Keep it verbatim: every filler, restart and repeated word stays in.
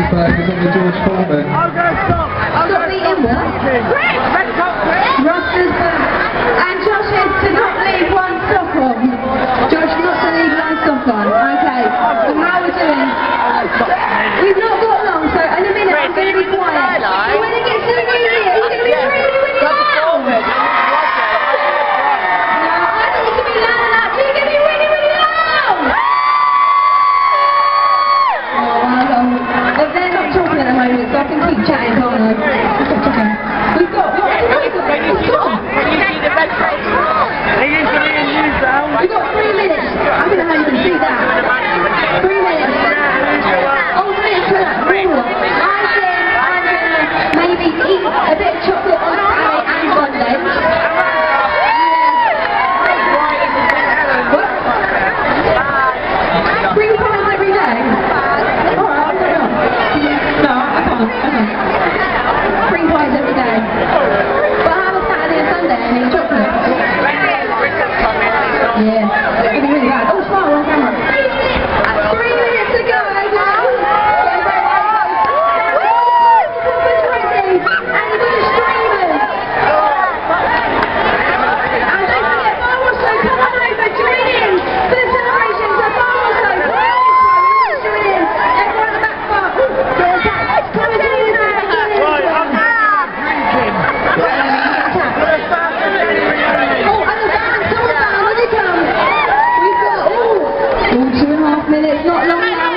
flag is on the George Foreman. I'm going to stop. I'm Stop eating what? Roster's and Josh is to not leave one sock on. Josh not to leave one sock on. Okay, so how we're doing? We've not got long, so in a minute I'm going to be quiet. So when it gets to the new year, you're going to be really, really loud. No, I think you can be loud and loud. You're going to be really, really loud. Oh, well, but they're not talking at the moment, so I can keep chatting, can't I? Okay. We've got, what have we got? We've got. We've got three minutes. I don't know how you can see that. Three minutes. Oh, minutes for that. I think I'm going to maybe eat a bit of chocolate on Saturday and Sunday. What? Three times every day? Alright, I don't know. No, I can't. I can't. Three pies every day. But I have a Saturday and Sunday and eat chocolate. Yeah, it'll be really bad. Oh, smile on camera. Three minutes to go, okay? And you've got the streamers. And don't forget, Barroso, come on over, join in for the celebrations. So Barroso, please join in. Everyone at the back bar. Come and join in there. Right, I'm drinking. Oh, and the band, come on down, when you come. We've got, ooh, ooh, two and a half minutes, not long now.